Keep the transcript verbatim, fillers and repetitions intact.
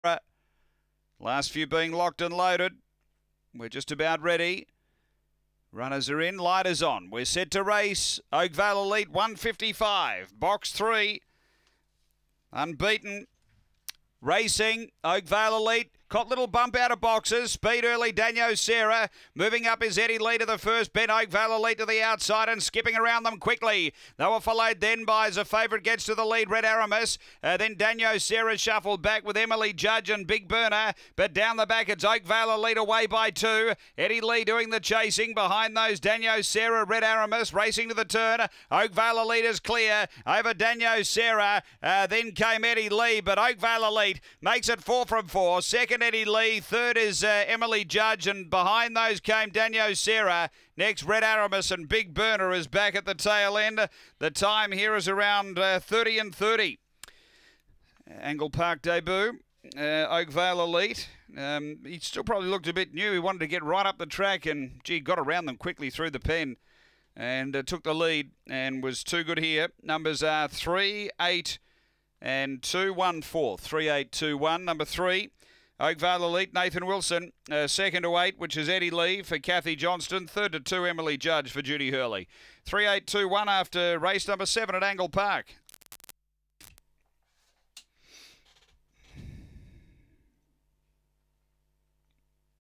Last few being locked and loaded. We're just about ready. Runners are in, lighters on. We're set to race. Oakvale Elite one fifty-five. Box three. Unbeaten. Racing. Oakvale Elite. Caught little bump out of boxes. Speed early, Daniel Sarah. Moving up is Eddie Lee to the first. Ben Oakvale Elite to the outside and skipping around them quickly. They were followed then by, as a favourite gets to the lead, Red Aramis. Uh, then Daniel Sarah shuffled back with Emily Judge and Big Burner. But down the back, it's Oakvale Elite away by two. Eddie Lee doing the chasing. Behind those, Daniel Sarah, Red Aramis racing to the turn. Oakvale Elite is clear over Daniel Sarah. Uh, then came Eddie Lee, but Oakvale Elite makes it four from four. Second, Eddie Lee. Third is uh, Emily Judge, and behind those came Daniel Sarah. Next, Red Aramis and Big Burner is back at the tail end. The time here is around uh, thirty and thirty. Angle Park debut. Uh, Oakvale Elite. Um, he still probably looked a bit new. He wanted to get right up the track, and gee, got around them quickly through the pen and uh, took the lead and was too good here. Numbers are three, eight, and two, one, four. three, eight, two, one. Number three. Oakvale Elite, Nathan Wilson. Uh, second to eight, which is Eddie Lee for Kathy Johnston. Third to two, Emily Judge for Judy Hurley. three eight two one after race number seven at Angle Park.